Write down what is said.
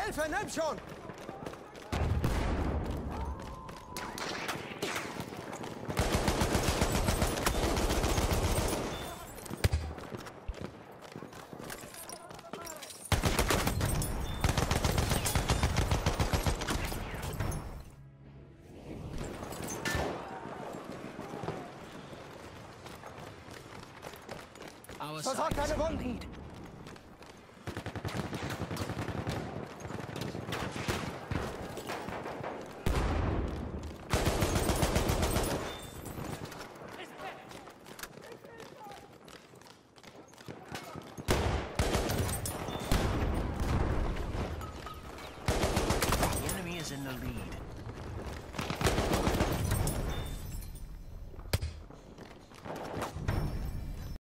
Helfe, nimm schon! Our Versorgt side is deine in the Wunden! lead.